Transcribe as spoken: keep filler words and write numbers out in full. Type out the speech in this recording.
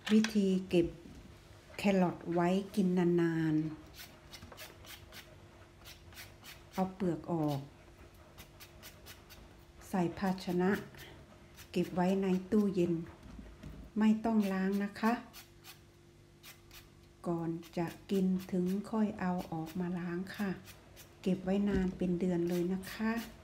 วิธีเก็บแครอทไว้กินนานๆเอาเปลือกออกใส่ภาชนะเก็บไว้ในตู้เย็นไม่ต้องล้างนะคะก่อนจะกินถึงค่อยเอาออกมาล้างค่ะเก็บไว้นานเป็นเดือนเลยนะคะ